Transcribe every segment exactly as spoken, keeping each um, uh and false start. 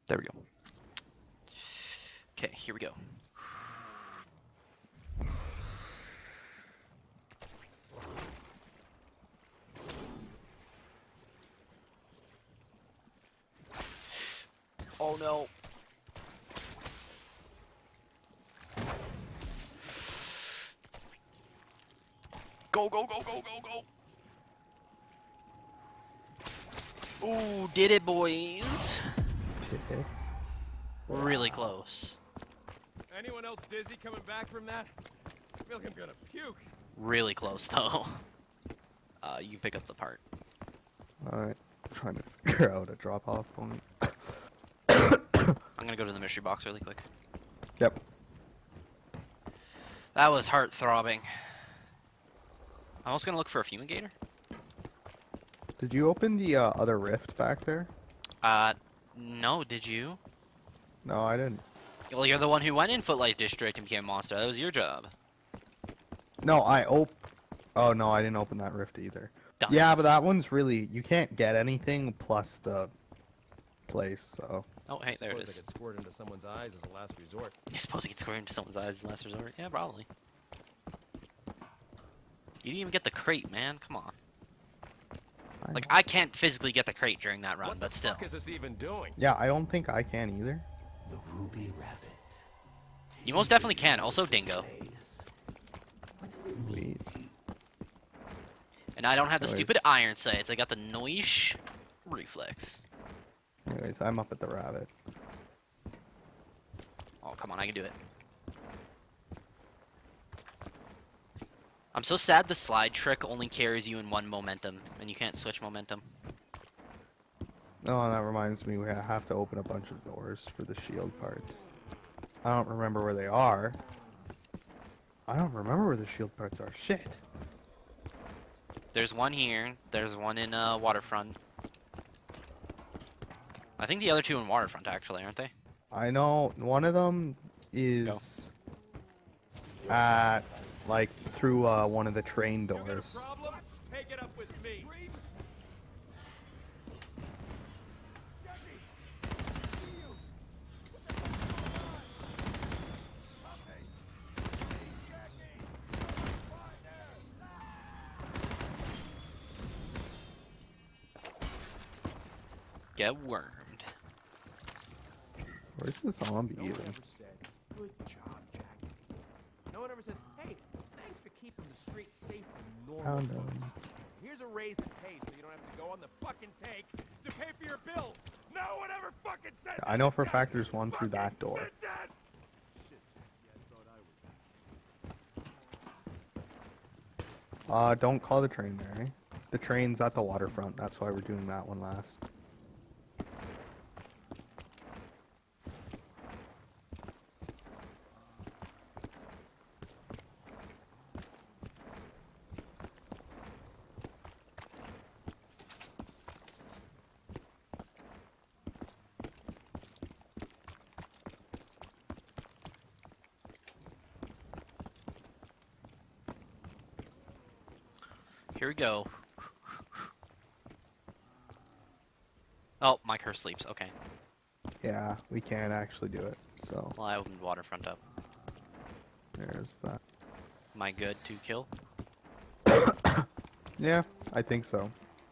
There we go. Okay, here we go. Oh no. Go, go, go, go, go, go. Ooh, did it, boys. Really close. Anyone else dizzy coming back from that? I feel like I'm gonna puke. Really close, though. Uh, you can pick up the part. Alright, I'm trying to figure out a drop-off point. I'm gonna go to the mystery box really quick. Yep. That was heart-throbbing. I'm also gonna look for a fumigator. Did you open the uh, other rift back there? Uh, no, did you? No, I didn't. Well, you're the one who went in Footlight District and became a monster. That was your job. No, I op- Oh, no, I didn't open that rift either. Dumbass. Yeah, but that one's really... You can't get anything plus the place, so... Oh, hey, there it Suppose is. I could squirt into someone's eyes as a last resort. You suppose you could squirt into someone's eyes as a last resort? Yeah, probably. You didn't even get the crate, man. Come on. I Like, know. I can't physically get the crate during that run, What but the still. fuck is this even doing? Yeah, I don't think I can either. The ruby rabbit. You most definitely can. Also, Dingo. What does it Sweet. mean? And I don't have the Anyways. stupid iron sights. I got the noise reflex. Anyways, I'm up at the rabbit. Oh, come on. I can do it. I'm so sad the slide trick only carries you in one momentum, and you can't switch momentum. Oh, and that reminds me, we have to open a bunch of doors for the shield parts. I don't remember where they are. I don't remember where the shield parts are. Shit. There's one here. There's one in uh, Waterfront. I think the other two in Waterfront, actually, aren't they? I know one of them is Go. at, like, through uh, one of the train You got a doors. problem? Take it up with me. Get wormed. Where's the zombie No one even? ever said, good job, Jackie. No one ever says, hey, thanks for keeping the streets safe from normal Found folks. him. Here's a raise in pay so you don't have to go on the fucking take to pay for your bills. No one ever fucking said that. I know for a fact Jackie. there's one through Fucking that door. said that. Shit, Jackie, I thought I was. Uh, don't call the train there, eh? The train's at the waterfront, that's why we're doing that one last. Here we go. Oh, my curse sleeps. Okay. Yeah, we can actually do it, so Well, I opened Waterfront up. there's that. Am I good to kill? Yeah, I think so.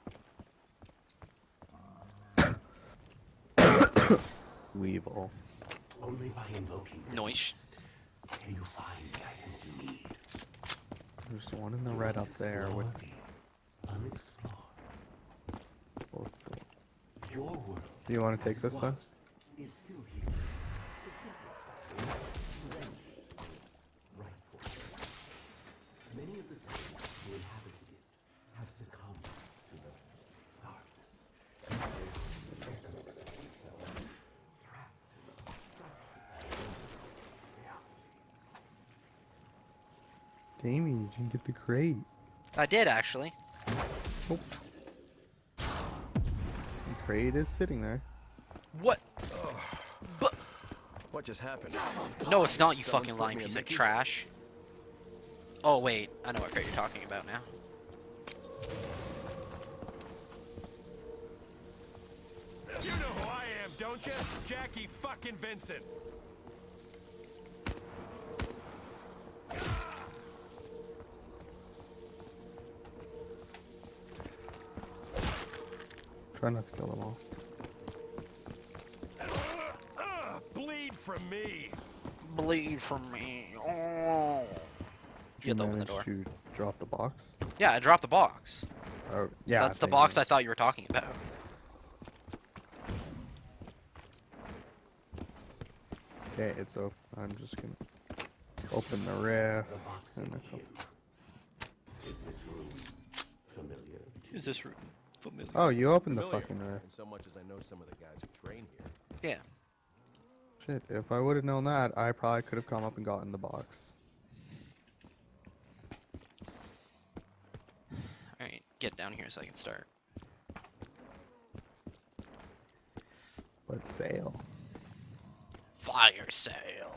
Weevil. Only by invoking the Noise. beast can you find guidance you need. There's one in the red up there with Explore the unexplored. both. Your world Do you want to take this one? is still here. Rightful. Many of the souls who inhabited it have succumbed to the darkness. Damien, you can get the crate. I did, actually. Oh. The crate is sitting there. What? But What just happened? no, it's not, you Someone fucking slipped lying me a piece of Mickey? trash. Oh, wait. I know what crate you're talking about now. You know who I am, don't you? Jackie fucking Vincent. Try not to kill them all. Uh, uh, bleed from me. Bleed from me. Oh. Did You have to open the manage door. to drop the box? Yeah, I dropped the box. Oh, yeah. That's the thank box I goodness. thought you were talking about. Okay, it's open. I'm just gonna open the rift. The box And in it's Q. open. Is this room familiar to Is this room familiar? Oh, you opened the Familiar, fucking rift. in so much as I know some of the guys who train here. Yeah. Shit, if I would have known that, I probably could have come up and gotten the box. Alright, get down here so I can start. Let's sail. Fire sale.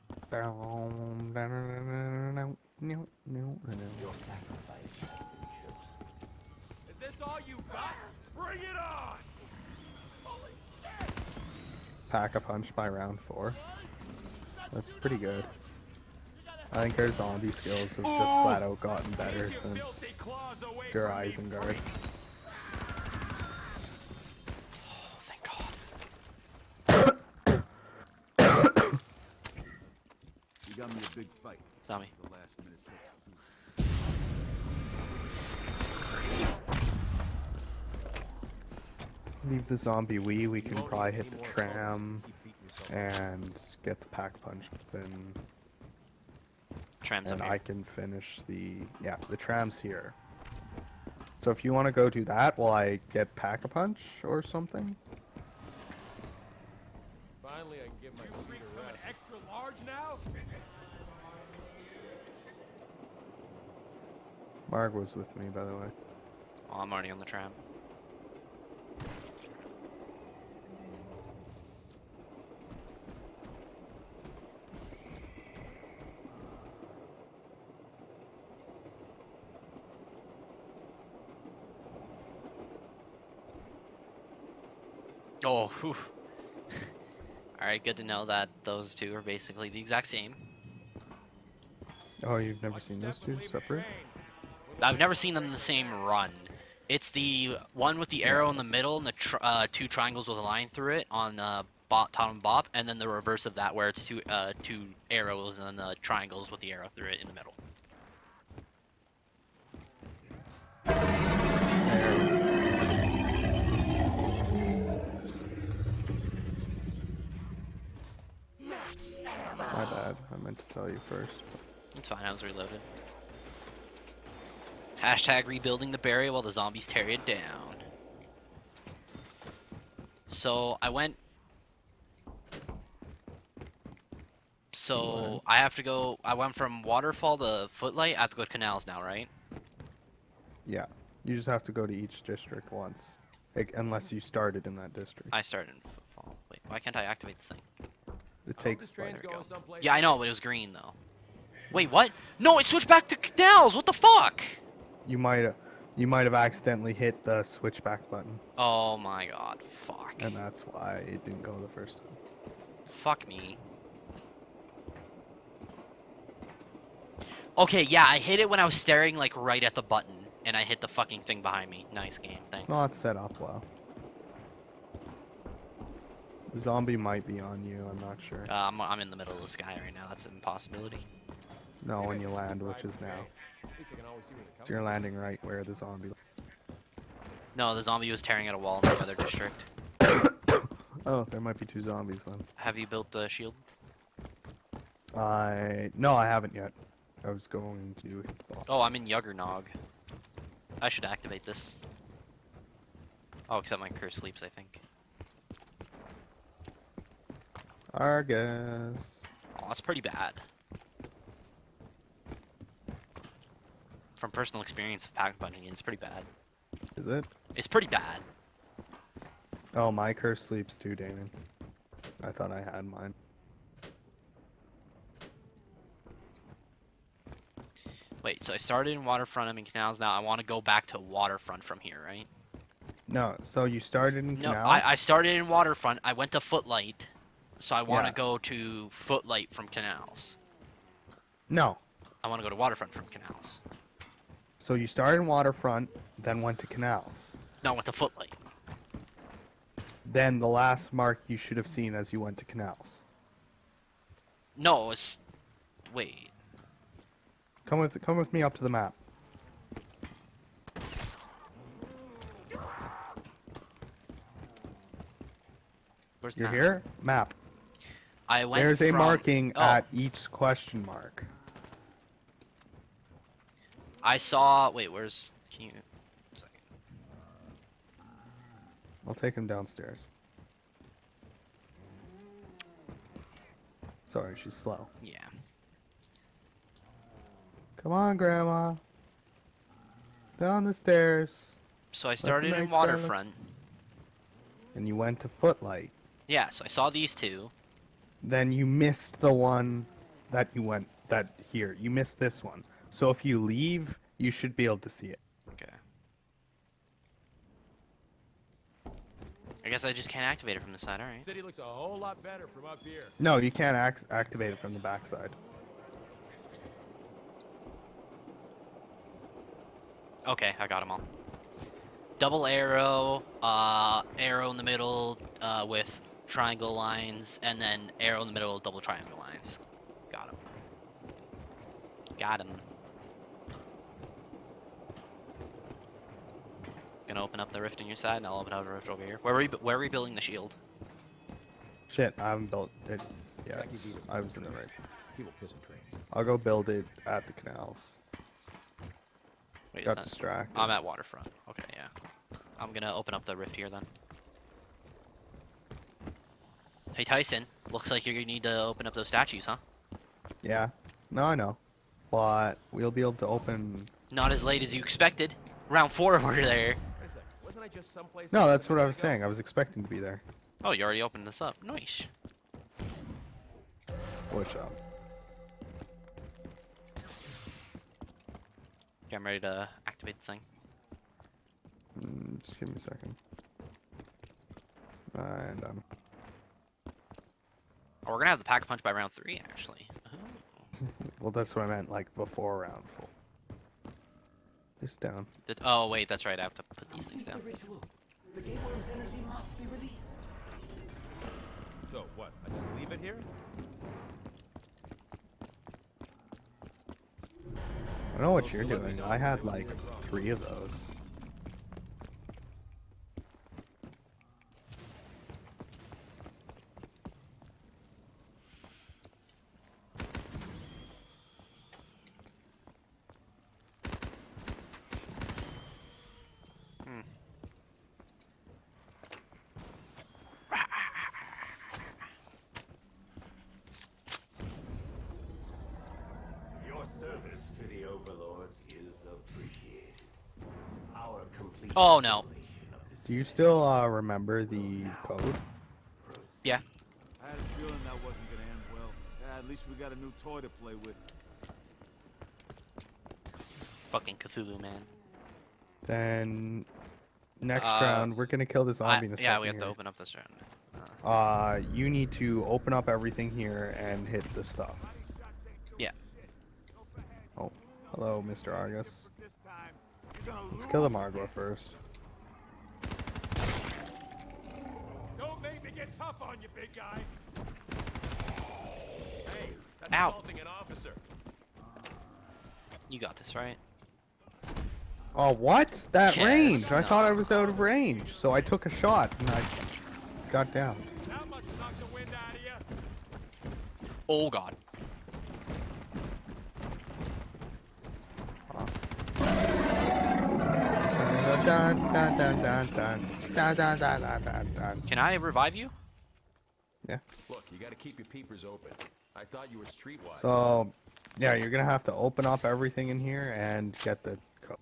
your sacrifice has been chosen? Is this all you got? Bring it on! Holy shit! Pack a punch by round four. That's pretty good. I think our zombie skills have just flat out gotten better Keep your since filthy claws away Der from me, Isengard. freak. Oh, thank God. You got me a big fight. Zombie. The last minute substitute. Leave the zombie we, we You can won't probably need hit any the more tram photos. Keep beating yourself up. and get the pack punch and Tram's and up I here. can finish the, yeah, the tram's here. So if you want to go do that while I get pack a punch or something? Finally, I can give my feet a rest. Extra large now? Marg was with me, by the way. Oh, I'm already on the tram. Oh, whew. Alright, good to know that those two are basically the exact same. Oh, you've never Watch seen step those and two leave the separate? train. I've never seen them in the same run. It's the one with the arrow in the middle and the tr uh, two triangles with a line through it on uh, bot, top and bop, and then the reverse of that where it's two uh, two arrows and uh, triangles with the arrow through it in the middle. My bad. I meant to tell you first. It's fine, I was reloaded. Hashtag rebuilding the barrier while the zombies tear it down. So I went. So I have to go. I went from waterfall to footlight. I have to go to canals now, right? Yeah. You just have to go to each district once. Like, unless you started in that district. I started in footfall. Wait, why can't I activate the thing? It I hope takes this train's there we going go. someplace Yeah, I know, nice. but it was green though. Wait, what? No, it switched back to canals. What the fuck? You might have you might have accidentally hit the switchback button, Oh my god, fuck. and that's why it didn't go the first time. Fuck me. Okay, yeah, I hit it when I was staring like right at the button, and I hit the fucking thing behind me. Nice game, thanks. It's not set up well. The zombie might be on you, I'm not sure. Uh, I'm, I'm in the middle of the sky right now. That's an impossibility. No, Maybe when I you should land, stick which by is the now. train. At least I can always see where they're So coming you're landing right where the zombie. No, the zombie was tearing at a wall in the other district. Oh, there might be two zombies then. Have you built the shield? I no, I haven't yet. I was going to hit the ball. Oh, I'm in Juggernog. I should activate this. Oh, except my curse sleeps, I think. Argus. Oh, that's pretty bad. From personal experience of pack punching, it's pretty bad. Is it? It's pretty bad. Oh, my curse sleeps too, Damon. I thought I had mine. Wait, so I started in waterfront, I'm in canals now. I want to go back to waterfront from here, right? No, so you started in No, Canal? I, I started in Waterfront. I went to Footlight, so I want to Yeah. go to Footlight from Canals. No. I want to go to Waterfront from Canals. So you started in Waterfront, then went to Canals. No, I went to Footlight. Then the last mark you should have seen as you went to Canals. No, it's wait. Come with come with me up to the map. Where's the You're map? here? Map. I went. There's a from... marking oh, at each question mark. I saw. Wait, where's? Can you? Second. I'll take him downstairs. Sorry, she's slow. Yeah. Come on, Grandma. Down the stairs. So I started in nice guy look- Waterfront. And you went to Footlight. Yeah, so I saw these two. Then you missed the one that you went that here. You missed this one. So if you leave, you should be able to see it. Okay. I guess I just can't activate it from the side. All right. City looks a whole lot better from up here. No, you can't act activate it from the backside. Okay, I got them all. Double arrow, uh, arrow in the middle, uh, with triangle lines, and then arrow in the middle, double triangle lines. Got him. Got him. Gonna open up the rift on your side, and I'll open up a rift over here. Where were we? Where are we building the shield? Shit, I haven't built it. Yeah, Jackie it's- beat us I with was in the trains. right. People pissing trains. I'll go build it at the canals. Wait, is Got that... distracted. I'm at waterfront. Okay, yeah. I'm gonna open up the rift here then. Hey Tyson, looks like you're gonna need to open up those statues, huh? Yeah. No, I know. But we'll be able to open. Not as late as you expected. Round four, we're there. Wait a second. Wasn't I just someplace? No, else that's a what I minute was ago? saying. I was expecting to be there. Oh, you already opened this up. Nice. Which um. Okay, I'm ready to activate the thing. Mm, just give me a second. And um. Oh, we're gonna have the pack a punch by round three, actually. Oh. Well, that's what I meant. Like before round four. This down. Did- oh wait, that's right. I have to put these things down. The ritual. The gateworm's energy must be released. So what? I just leave it here? I know what you're doing. I had like three of those. Hmm. Your service to the overlords is appreciated. Our complete Oh, no. assimilation of this Do you still uh, remember the code? Yeah. I had a feeling that wasn't gonna end well. Yeah, at least we got a new toy to play with. Fucking Cthulhu, man. Then next Uh, round we're gonna kill this I, zombie in a yeah, second we have to here. open up this round. Uh, Uh, you need to open up everything here and hit the stuff. yeah. Oh, hello, Mister Argus. Let's kill the Margwa first. Don't make me get tough on you, big guy. Hey, that's Ow. assaulting an officer. You got this, right? Oh, what? That Yes, range! I no. thought I was out of range, so I took a shot and I got down. That must suck the wind out of you. Oh god. Dun, dun, dun, dun, dun. Dun, dun, dun, dun, dun, dun. Can I revive you? Look, you gotta keep your peepers open. I thought you were streetwise. So, yeah, you're gonna have to open up everything in here and get the code.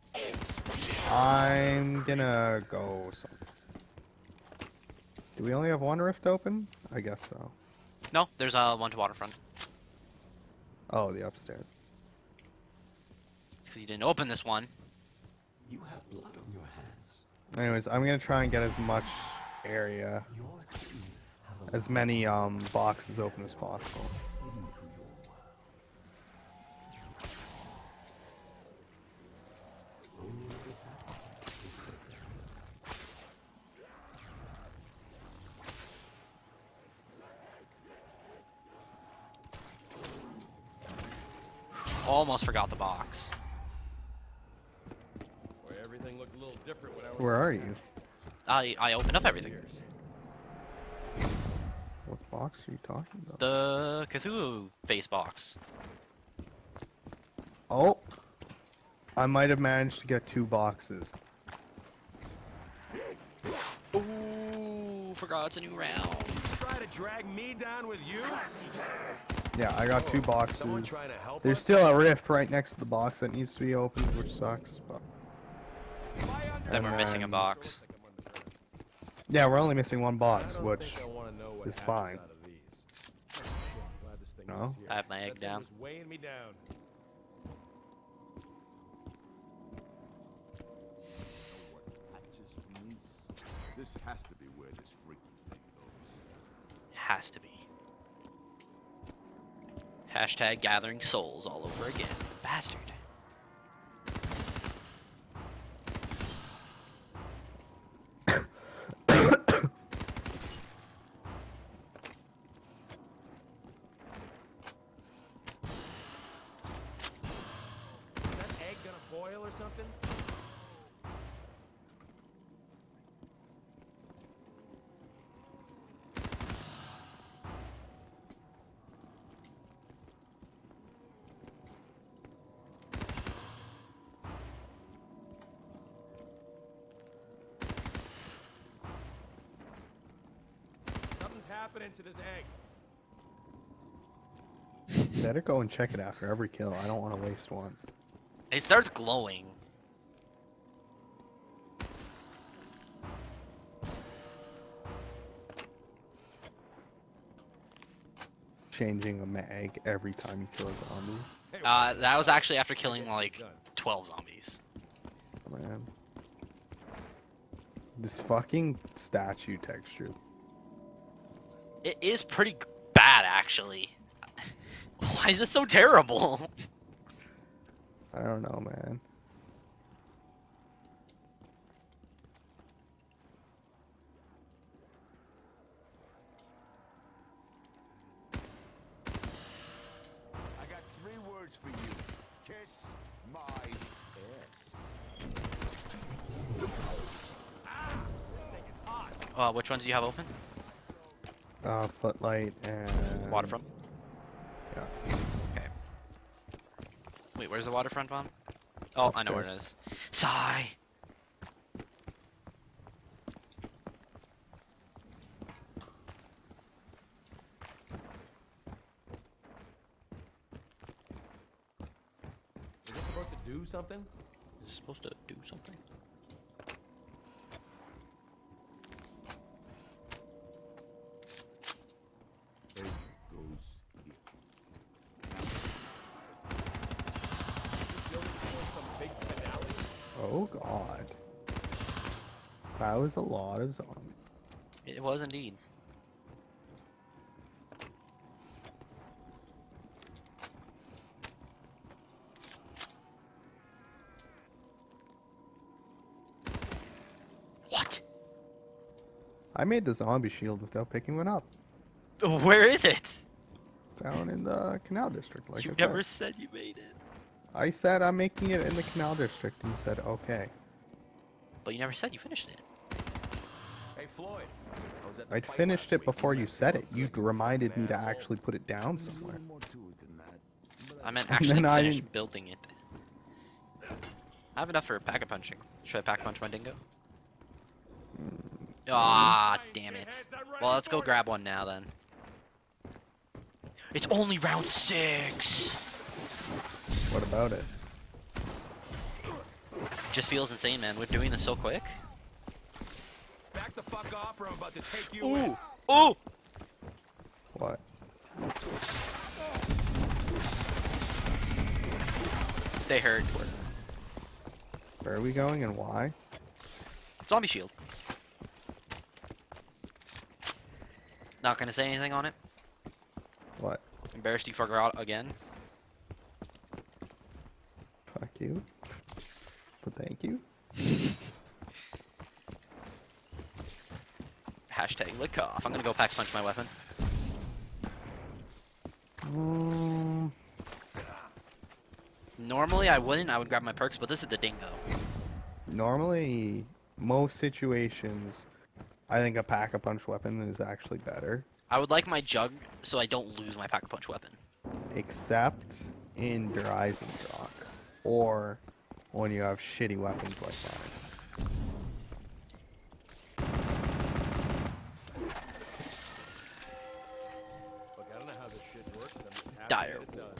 I'm gonna go. Some... Do we only have one rift open? I guess so. No, there's uh, one to waterfront. Oh, the upstairs. Because you didn't open this one. You have blood on your hands. Anyways, I'm gonna try and get as much area, Your sins have as many um boxes open as possible. allowed into your world. Only the sacrifice is sacred. Almost forgot the box. Boy, everything looked a little different when I was Where are you? I I opened up everything. years. What box are you talking about? The Cthulhu face box. Oh, I might have managed to get two boxes. Ooh, forgot it's a new round. Try to drag me down with you? Yeah, I got two boxes. Someone trying to help There's us? still a rift right next to the box that needs to be opened, which sucks. But... Then we're And missing a then- box. Yeah, we're only missing one I box, don't which think I wanna know what is hatches fine. out of these. I'm glad this thing No? was here. I have my That egg thing down. was weighing me down. What hatches means? This has to be where this freaky thing goes. Has to be. Hashtag gathering souls all over again. Bastard. Is that egg gonna boil or something? Something's happening to this egg. better go and check it after every kill. I don't want to waste one. It starts glowing. Changing a mag every time you kill a zombie. Hey, Uh, that was actually after killing Get like done. twelve zombies. Man. This fucking statue texture. It is pretty g- bad, actually. Why is it so terrible? I don't know, man. I got three words for you. Kiss my ass. Ah, this thing is hot. Uh, which ones do you have open? Uh, footlight and... Waterfront? Yeah. Okay. Wait, where's the waterfront one? Oh, I know where it Upstairs. is. Sigh! Is it supposed to do something? Is it supposed to do something? There goes it. Building towards some big finale? Oh god. That was a lot of zombies. It was indeed. What? I made the zombie shield without picking one up. Where is it? Down in the canal district, like you I never said. said you made it. I said I'm making it in the canal district, and you said okay. But you never said you finished it. Hey, Floyd. I was at the I'd fight finished last it week. before you said it. You Good. reminded me to Man, actually put it down There's a somewhere. little more to it than that. But I meant And actually then I finish didn't- building it. I have enough for pack a punching. Should I pack punch my dingo? Ah, damn it. Well, let's go grab one now then. It's only round six. What about it? Just feels insane, man. We're doing this so quick. Back the fuck off or I'm about to take you Ooh, in. ooh. What? They heard. Where are we going and why? Zombie shield. Not gonna say anything on it. What? Embarrassed you forgot again. Fuck you. But thank you. Hashtag lick off. I'm gonna go pack punch my weapon. Um, Normally I wouldn't. I would grab my perks, but this is the dingo. normally, most situations, I think a pack-a-punch weapon is actually better. I would like my jug so I don't lose my pack punch weapon. Except in Dries and Rock. Or when you have shitty weapons like that. Look, I don't know how this shit works. I'm just happy Dire that it does.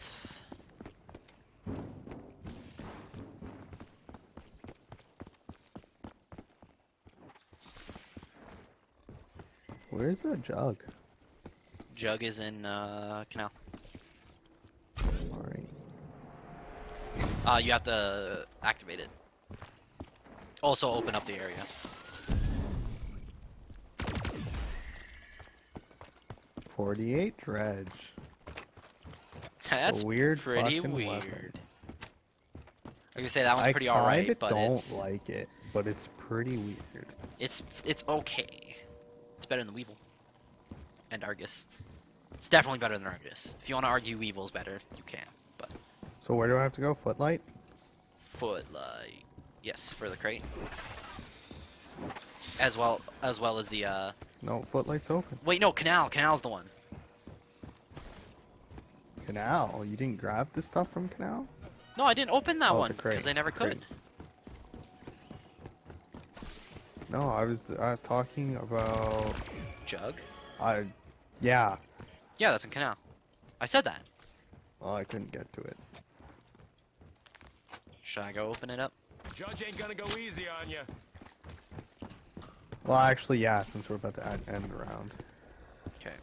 Where's the jug? Jug is in uh, canal. Alright. Uh, you have to activate it. Also open up the area. forty-eight dredge. That's a weird pretty fucking weird. weapon. I can say that one's I pretty kinda alright, but don't it's like it, but it's pretty weird. it's it's okay. It's better than Weevil and Argus. It's definitely better than Argus. If you want to argue Weevil's better, you can. But So where do I have to go? Footlight? Footlight, yes, for the crate, as well as well as the uh. No, Footlight's open. Wait, no, Canal. Canal's the one. Canal? You didn't grab the stuff from Canal? No, I didn't open that Oh, one the crate. because I never could. Crate. No, I was uh, talking about... Jug? I, yeah. Yeah, that's in Canal. I said that. Well, I couldn't get to it. Should I go open it up? Judge ain't gonna go easy on you. Well, actually, yeah, since we're about to add, end the round. Okay.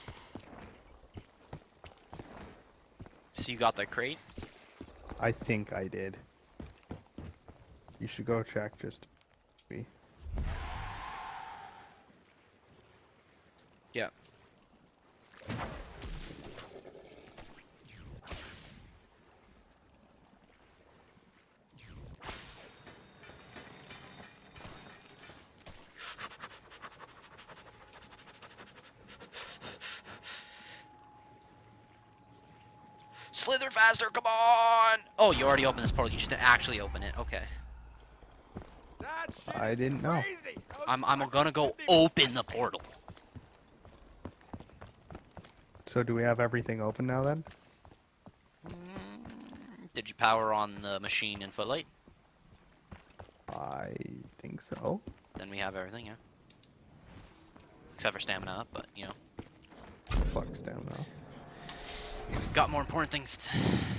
So you got the crate? I think I did. You should go check just to be. Yeah. Slither faster, come on! Oh, you already opened this portal. You should actually open it. Okay. That shit I is didn't know. crazy. How I'm I'm fucking gonna go fifty percent open the portal. So do we have everything open now then? Did you power on the machine in Footlight? I think so. Then we have everything, yeah. Except for stamina up, but you know. Fuck's down now. Got more important things. To...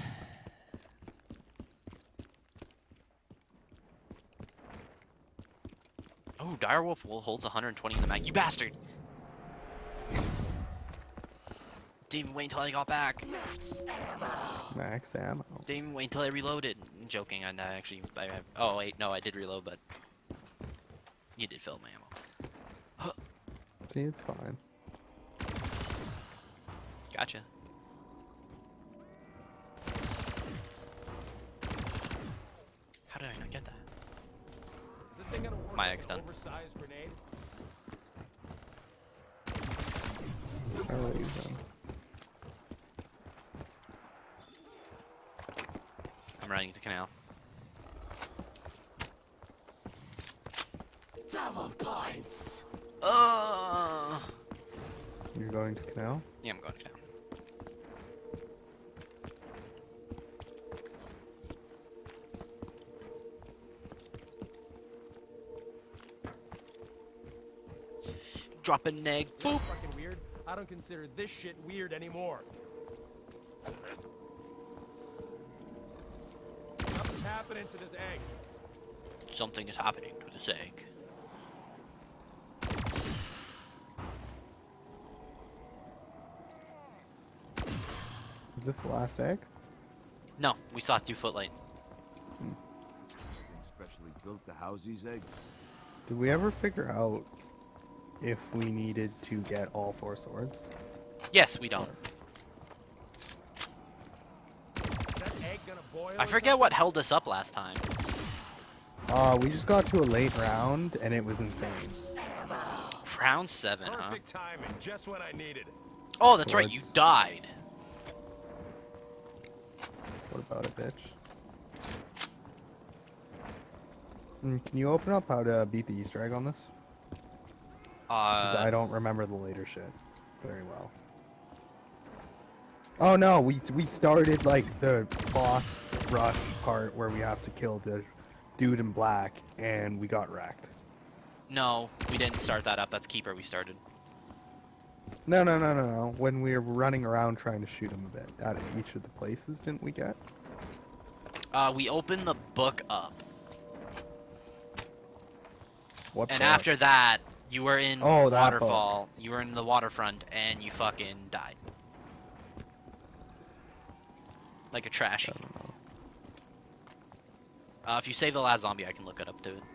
Oh, Direwolf will holds one hundred twenty in the mag. You bastard! Didn't even wait until I got back. Max ammo. Didn't even wait until I reloaded. I'm joking, and I actually, I have. Oh wait, no, I did reload, but you did fill my ammo. See, it's fine. Gotcha. How did I not get that? Is this thing gonna work My like egg's an done. oversized grenade? I will use them. I'm running to canal. Double points. Oh. You're going to canal? Yeah, I'm going to canal. Drop an egg. This is Boop. fucking weird. I don't consider this shit weird anymore. Something's happening to this egg. Something is happening to this egg. Is this the last egg? No, we saw two Footlight. Thing specially built to house these eggs. Did we ever figure out if we needed to get all four swords? Yes, we don't. Is that egg gonna boil I or forget what something? held us up last time. Uh, we just got to a late round and it was insane. Round seven, huh? Perfect timing, just when I needed it. Oh, that's right, you Swords. died. What about it, bitch? Mm, can you open up how to beat the Easter egg on this? Because Uh, I don't remember the later shit very well. Oh no, we we started like the boss rush part where we have to kill the dude in black, and we got wrecked. no, we didn't start that up. That's Keeper we started. No, no, no, no, no. When we were running around trying to shoot him a bit at each of the places, didn't we get? Uh, we opened the book up. What? And book? after that, you were in Oh, that book. Waterfall. You were in the waterfront, and you fucking died. Like a trashy. I don't know. Uh, if you save the last zombie, I can look it up too.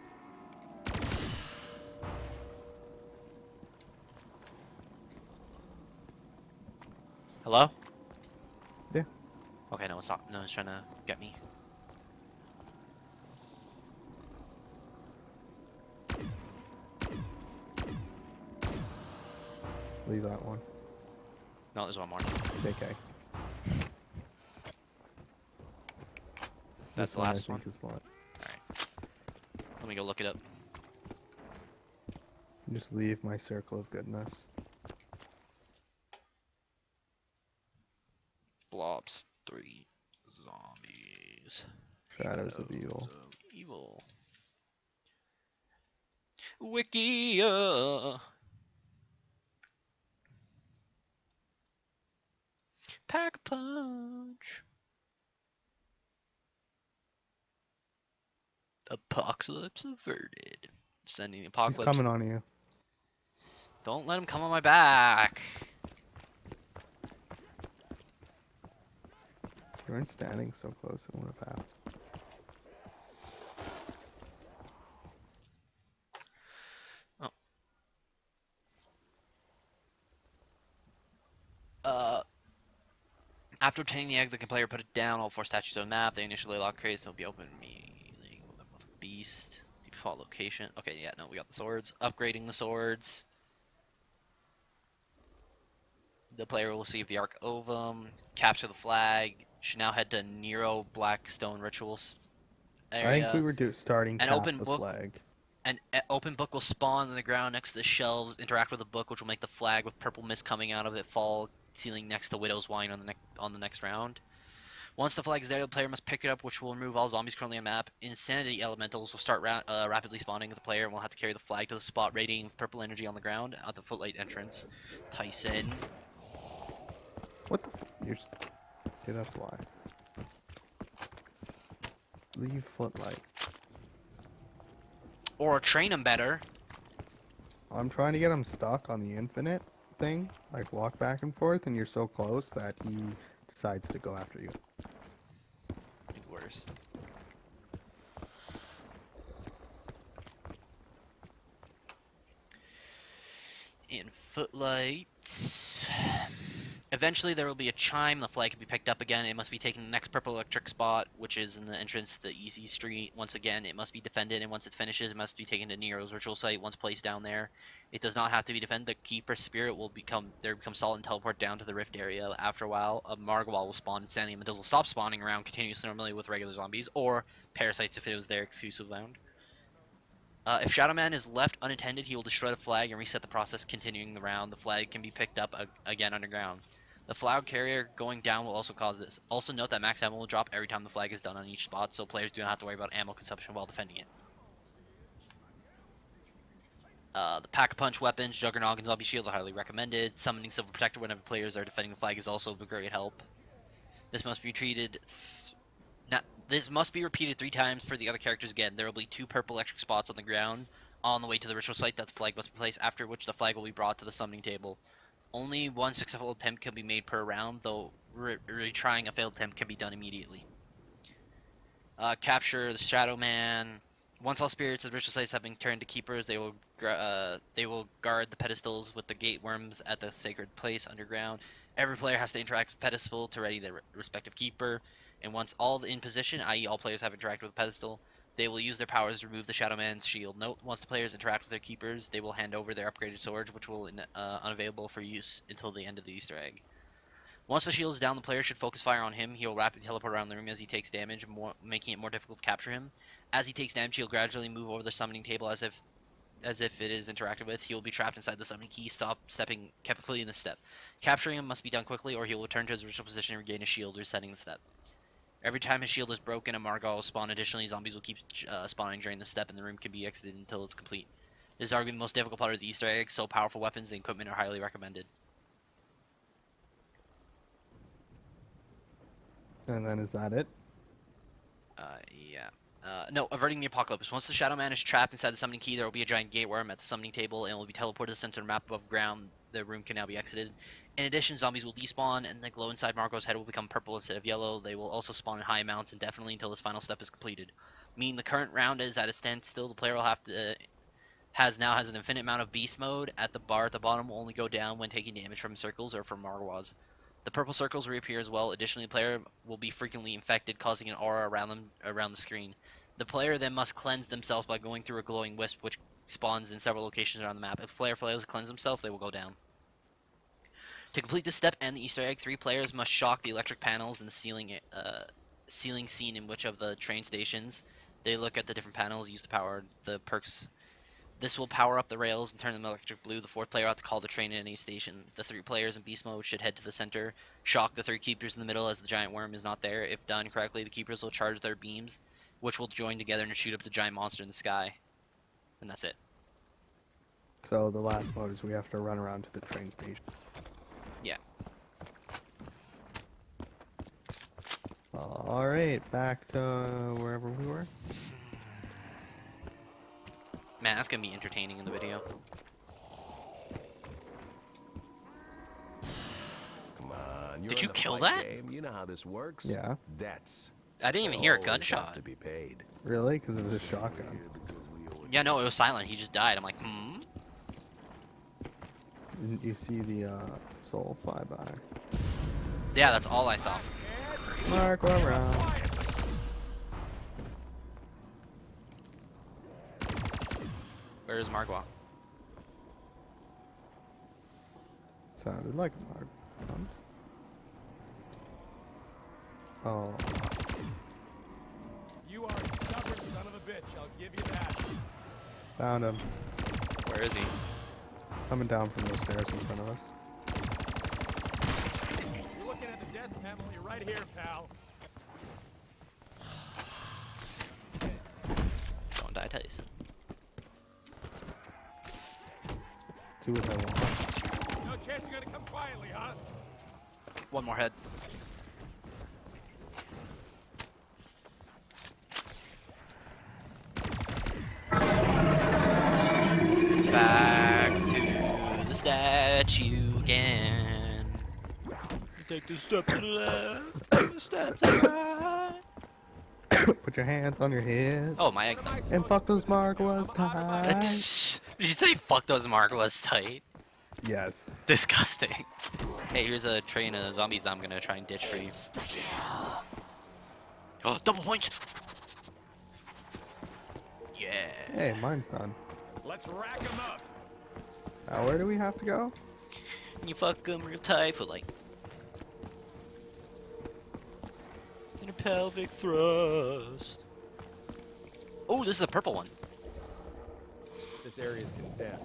Hello? Yeah. Okay, no, it's not. No, it's trying to get me. Leave that one. No, there's one more. J K. That's This the one, I last one. think, is the last. Let me go look it up. Just leave my circle of goodness. Blops three zombies. Shadows of Evil. of Evil. Wiki. Uh. Pack a punch. Apocalypse averted. Sending the He's apocalypse. coming on you. Don't let him come on my back. You weren't standing so close, it would have happened. Uh, after obtaining the egg, the player put it down. All four statues on the map. They initially lock crates. They'll be open immediately. Beast. Default location. Okay, yeah, no, we got the swords. Upgrading the swords. The player will receive the Arc Ovum. Capture the flag. Should now head to Nero Blackstone Rituals area. I think we were do starting An tap open the book. flag. An uh, open book will spawn on the ground next to the shelves. Interact with the book, which will make the flag with purple mist coming out of it fall, sealing next to Widow's Wine on the next on the next round. Once the flag is there, the player must pick it up, which will remove all zombies currently on the map. Insanity elementals will start ra uh, rapidly spawning with the player, and will have to carry the flag to the spot radiating with purple energy on the ground at the footlight entrance. Tyson. What the? F you're. s- Okay, that's why. Leave footlight. Or train him better. I'm trying to get him stuck on the infinite thing, like walk back and forth, and you're so close that he decides to go after you. Worst. In footlights. Eventually there will be a chime, the flag can be picked up again, it must be taken to the next purple electric spot, which is in the entrance to the Easy Street. Once again, it must be defended, and once it finishes, it must be taken to Nero's ritual site. Once placed down there, it does not have to be defended. The Keeper Spirit will become, there become solid and teleport down to the Rift area. After a while, a Margwal will spawn, and Sandy Elementals will stop spawning around continuously normally with regular zombies, or parasites if it was their exclusive round. Uh, if Shadow Man is left unattended, he will destroy the flag and reset the process, continuing the round. The flag can be picked up ag again underground. The flag carrier going down will also cause this. Also note that max ammo will drop every time the flag is done on each spot, so players do not have to worry about ammo consumption while defending it. Uh, the Pack-a-Punch weapons, Juggernog and Zombie Shield are highly recommended. Summoning Silver Protector whenever players are defending the flag is also of great help. This must be treated... Now, this must be repeated three times for the other characters again. There will be two purple electric spots on the ground on the way to the ritual site that the flag must be placed, after which the flag will be brought to the summoning table. Only one successful attempt can be made per round, though re retrying a failed attempt can be done immediately. Uh, capture the Shadow Man. Once all spirits of ritual sites have been turned to keepers, they will uh, they will guard the pedestals with the gate worms at the sacred place underground. Every player has to interact with the pedestal to ready their respective keeper, and once all in position, that is all players have interacted with the pedestal, they will use their powers to remove the Shadow Man's shield. Note, once the players interact with their keepers, they will hand over their upgraded swords, which will be uh, unavailable for use until the end of the Easter egg. Once the shield is down, the player should focus fire on him. He will rapidly teleport around the room as he takes damage, more, making it more difficult to capture him. As he takes damage, he'll gradually move over the summoning table as if as if it is interacted with. He will be trapped inside the summoning key, stop stepping completely in the step. Capturing him must be done quickly, or he will return to his original position and regain his shield, resetting the step. Every time his shield is broken, a Margot will spawn. Additionally, zombies will keep uh, spawning during the step, and the room can be exited until it's complete. This is arguably the most difficult part of the Easter egg, so powerful weapons and equipment are highly recommended. And then is that it? Uh, yeah. Uh, no, averting the apocalypse. Once the Shadow Man is trapped inside the summoning key, there will be a giant gate worm at the summoning table, and will be teleported to the center of the map above ground. The room can now be exited. In addition, zombies will despawn, and the glow inside Margot's head will become purple instead of yellow. They will also spawn in high amounts indefinitely until this final step is completed. Meaning the current round is at a standstill. The player will have to uh, has now has an infinite amount of beast mode. At the bar at the bottom will only go down when taking damage from circles or from Margwas. The purple circles reappear as well. Additionally, the player will be frequently infected, causing an aura around them around the screen. The player then must cleanse themselves by going through a glowing wisp, which spawns in several locations around the map. If the player fails to cleanse himself, they will go down. To complete this step and the Easter egg, three players must shock the electric panels in the ceiling uh, ceiling scene in which of the train stations. They look at the different panels, use the power, the perks. This will power up the rails and turn them electric blue. The fourth player will have to call the train at any station. The three players in beast mode should head to the center, shock the three keepers in the middle as the giant worm is not there. If done correctly, the keepers will charge their beams, which will join together and shoot up the giant monster in the sky. And that's it. So the last mode is we have to run around to the train station. Yeah. Alright, back to wherever we were. Man, that's gonna be entertaining in the video. Come on, you're Did in you the kill fight that? Game. You know how this works. Yeah. Debts. I didn't even hear a Always have gunshot. to be paid. Really? Because it was a shotgun. Yeah, no, it was silent. He just died. I'm like, hmm? Didn't you see the uh, soul fly by? Yeah, that's all I saw. Mark around. Where is Margwa? Sounded like Mark. Oh. You are a stubborn son of a bitch, I'll give you that. Found him. Where is he? Coming down from those stairs in front of us. You're looking at the death penalty right here, pal. Don't die, Tyson. Do what I want. No chance you're gonna come quietly, huh? One more head. Back to the statue again. Take the step to the left, take the step to the right. Put your hands on your head. Oh, my egg's done. And fuck those Margwas tight. Did you say fuck those Margwas tight? Yes. Disgusting. Hey, here's a train of zombies that I'm gonna try and ditch for you. Oh, double points! Yeah. Hey, mine's done. Let's rack them up. Now, where do we have to go? You fuck them real tight for like. In a pelvic thrust. Oh, this is a purple one. This area is condemned.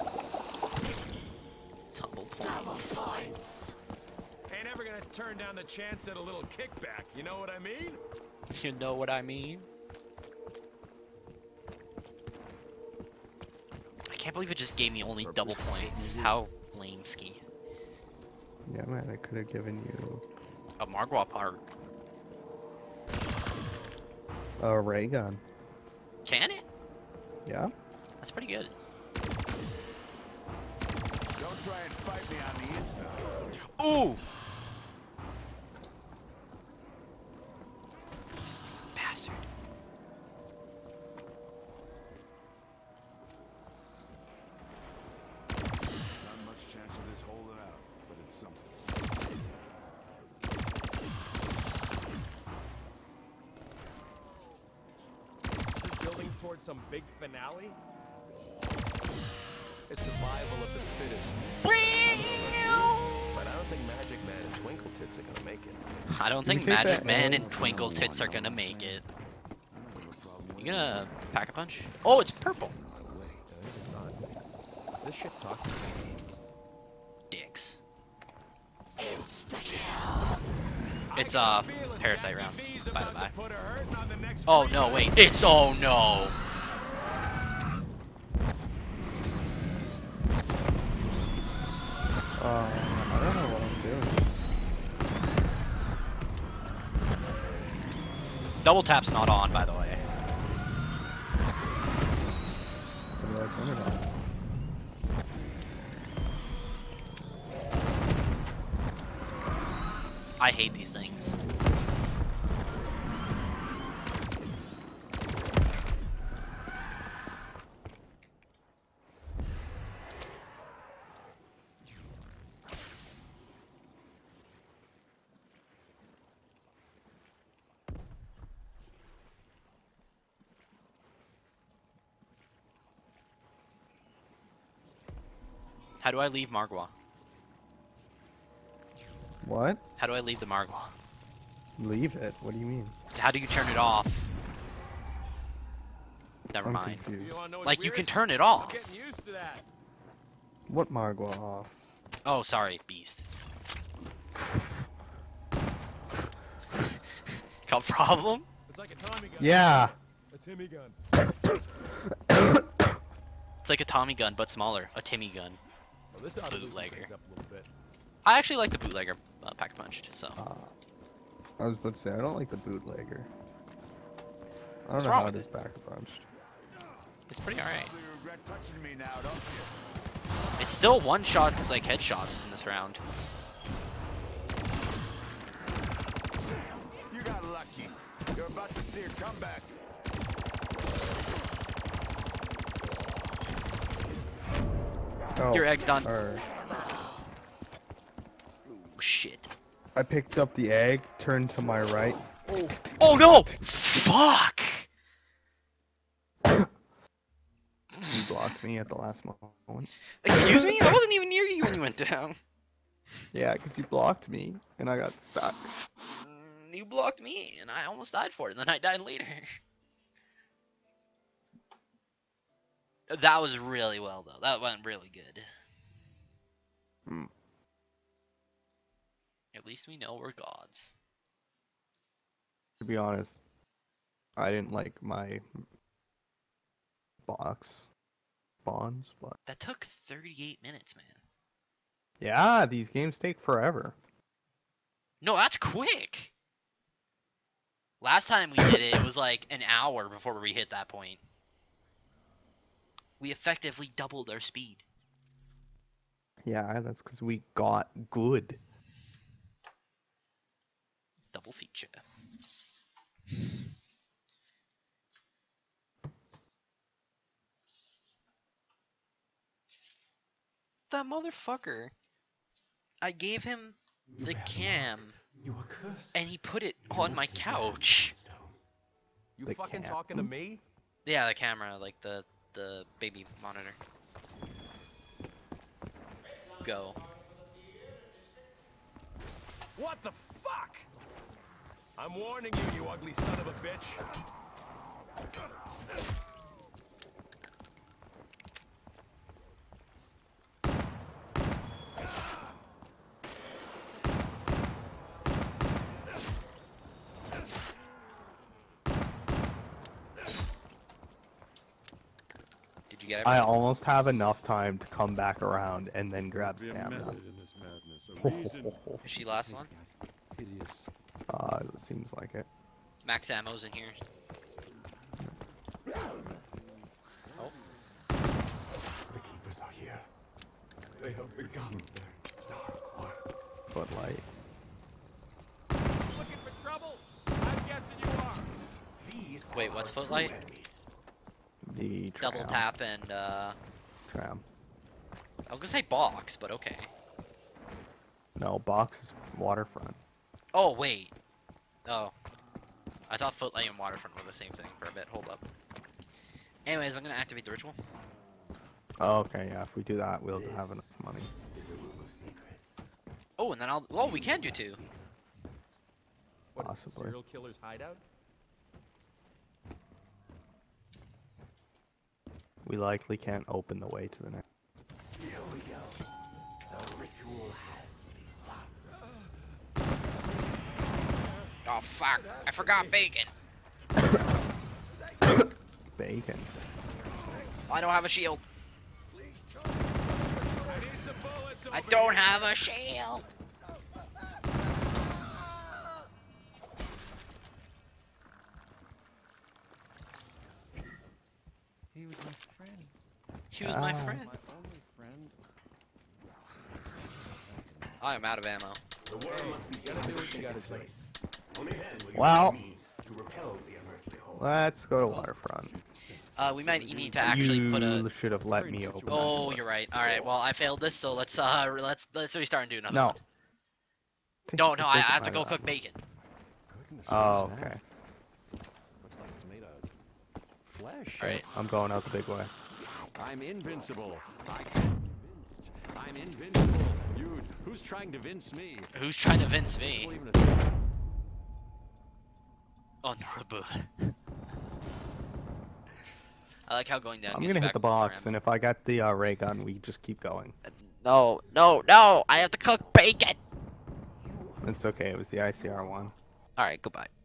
Tumble points. Ain't ever gonna turn down the chance at a little kickback, you know what I mean? You know what I mean? I can't believe it just gave me only double points. How lame ski. Yeah, man, I could have given you A Margwa part. a ray gun. Can it? Yeah? That's pretty good. Don't try and fight me on the inside. Ooh! Bastard. some big finale? It's survival of the fittest. But I don't think Magic Man and Twinkle Tits are gonna make it. I don't Can we think take Magic that Man egg? and Twinkle Tits are gonna make it. You gonna pack a punch? Oh, it's purple. This shit talks. Dicks. It's uh parasite round, by the by. Oh no, wait, it's oh no. Uh, I don't know what I'm doing. Double tap's not on, by the way. What do I turn it on? I hate these things. How do I leave Margwa? What? How do I leave the Margwa? Leave it? What do you mean? How do you turn it off? Never I'm mind. confused. You wanna know what's Like, you weird? can turn it I'm off. getting used to that. What Margwa off? Oh, sorry, beast. Got a problem? It's like a Tommy gun. Yeah! A Timmy gun. It's like a Tommy gun, but smaller. A Timmy gun. Well, this ought to loosen Bootlegger. things up a little bit. I actually like the bootlegger uh, pack punched, so. Uh, I was about to say, I don't like the bootlegger. I don't What's know wrong how with it is back punched. It's pretty alright. You regret touching me now, don't you? It's still one shots, like headshots in this round. You got lucky. You're about to see a comeback. Oh, Your egg's done. or- Oh, shit. I picked up the egg, turned to my right. Oh no! Fuck! You blocked me at the last moment. Excuse me? I wasn't even near you when you went down. Yeah, because you blocked me, and I got stuck. Mm, You blocked me, and I almost died for it, and then I died later. That was really well, though. That went really good. Hmm. At least we know we're gods. To be honest, I didn't like my box spawns, but That took thirty-eight minutes, man. yeah, these games take forever. No, that's quick! Last time we did it, it was like an hour before we hit that point. We effectively doubled our speed. Yeah, that's because we got good. Double feature. That motherfucker. I gave him the cam, You are cursed. and he put it on my couch. You The fucking cat. talking to me? Yeah, the camera, like the the baby monitor. Go. What the fuck? I'm warning you, you ugly son of a bitch. Did you get I everything? almost have enough time to come back around and then grab Be a stamina. method in this madness. A reason. Is she last one? It is. Uh, it seems like it. Max ammo's in here. Oh, The keepers are here. They have begun their dark work. Footlight. Looking for trouble? I'm guessing you are. These wait, what's are footlight? true enemies. The tram. Double tap and uh, Tram. I was gonna say box, but okay. No, box is waterfront. Oh wait. Oh, I thought footlight and waterfront were the same thing for a bit. Hold up. Anyways, I'm gonna activate the ritual. Oh, okay, yeah. If we do that, we'll have enough money. Oh, and then I'll. Well, we can do two. What is it, Possibly. serial killer's hideout? We likely can't open the way to the next. Here we go. The ritual has begun. Oh fuck! I forgot bacon. Bacon. I don't have a shield. I need some bullets I over don't here. have a shield. He was my friend. He was my Ah. friend. My only friend. I am out of ammo. The worm must be Gotta do what you gotta its do. place. Only then will you Well. have means to repel the unearthly horde. Let's go to waterfront. Uh, we might need to actually you put a. should have let me open. that Oh, door. you're right. All right. Well, I failed this, so let's uh, let's let's restart and do another No. one. No, no, I, I It have to doesn't go matter. cook bacon. Goodness, Oh, what is that? okay. Looks like it's made of flesh. All right. I'm going out the big way. I'm invincible. I can't be convinced. I'm invincible. You, who's trying to vince me? Who's trying to vince This me? will even a- Oh, Nurabu. I like how going down. I'm gives you gonna hit back the more box, ammo. and if I get the uh, ray gun, we just keep going. No, no, no! I have to cook bacon. It's okay. It was the I C R one. All right, goodbye.